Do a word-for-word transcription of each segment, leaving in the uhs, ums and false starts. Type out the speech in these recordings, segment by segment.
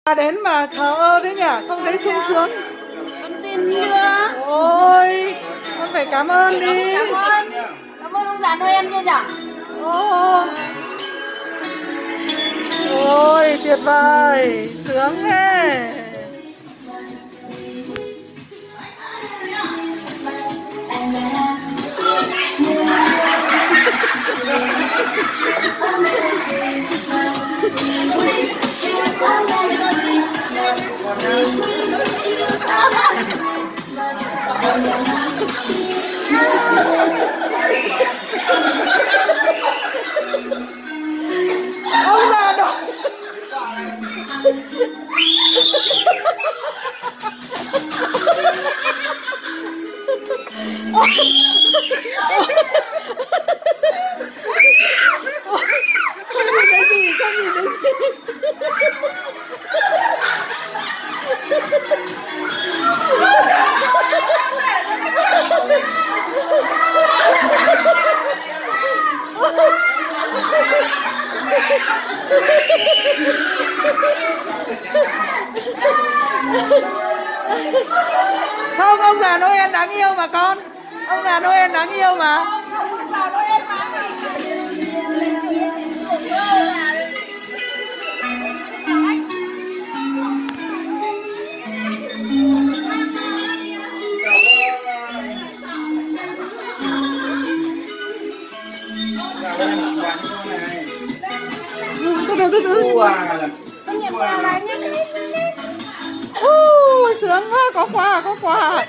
Đến mà thờ ơ thế nhỉ, không thấy sung sướng. Con xin chưa? Ôi, con phải cảm ơn đi. Cảm ơn. Cảm ơn ông già Noel chưa nhỉ? Ôi, ôi tuyệt vời, sướng thế. Ông già đó. Không nhìn thấy gì, không nhìn thấy gì. Không, ông già Noel đáng yêu mà con. Ông già Noel đáng yêu mà. Ông già Noel mà. Từ từ từ từ. Con nhận quà này nhé. Uh, sướng quá, có quà, có quà.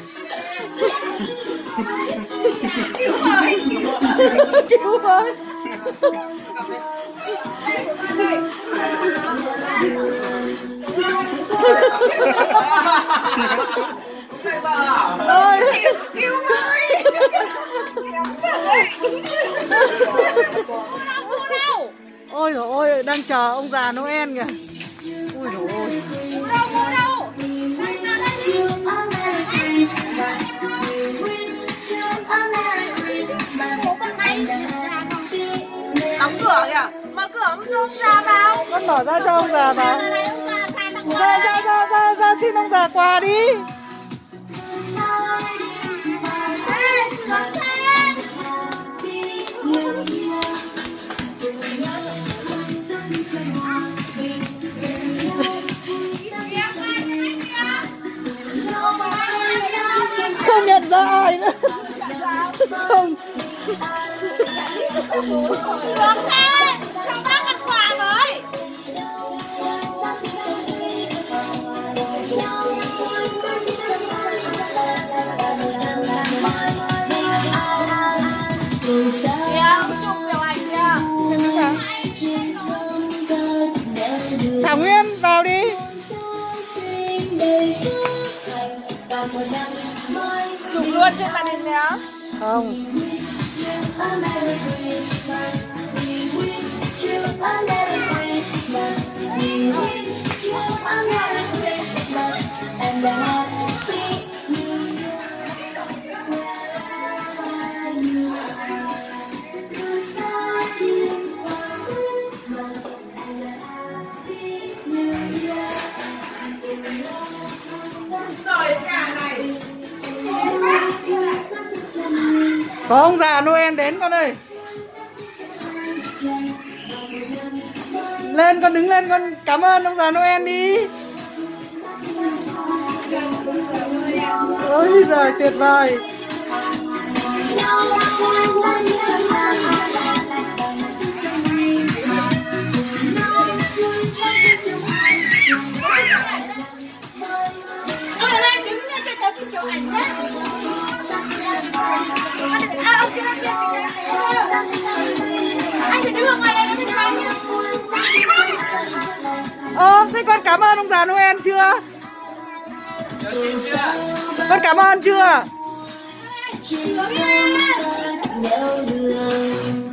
Cứu với. Cứu với. Ôi, cứu với. Ôi dồi ôi, đang chờ ông già Noel kìa. Ôi dồi ôi. Đâu, đâu. Đóng cửa kìa. Mở cửa ông cho ông già vào. Con mở ra cho ông già vào. Ra, ra, ra, ra, ra xin ông già quà đi. Không nhận ra ai nữa. Không. Được thế, cho bác ăn quà với. Kìa, ông Trung chụp ảnh kìa. Thảo Nguyên vào đi. Chụp luôn trên màn hình này. Không. Có ông già Noel đến con ơi. Lên con, đứng lên con cảm ơn ông già Noel đi. Ôi giời, tuyệt vời. Ôi ở đây đứng nha, cho cháu xin chụp ảnh nhé. À, ông kia, ông kia. Anh phải đứng ở ngoài đây, nó mới quay nha. Ơ, thế con cảm ơn ông già Noel chưa? Con cảm ơn chưa? Chưa.